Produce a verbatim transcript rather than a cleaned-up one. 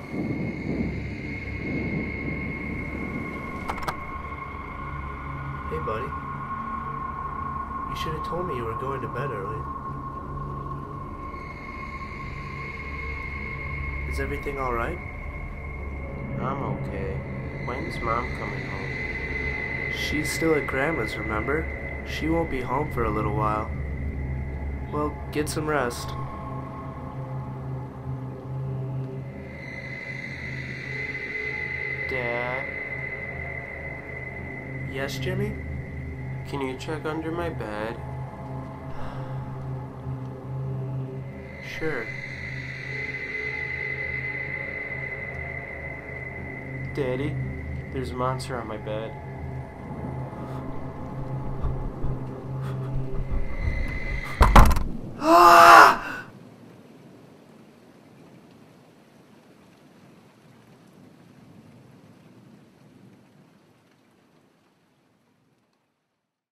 Hey, buddy. You should have told me you were going to bed early. Is everything alright? I'm okay. When's Mom coming home? She's still at Grandma's, remember? She won't be home for a little while. Well, get some rest. Dad? Yes, Jimmy? Can you check under my bed? Sure. Daddy, there's a monster on my bed.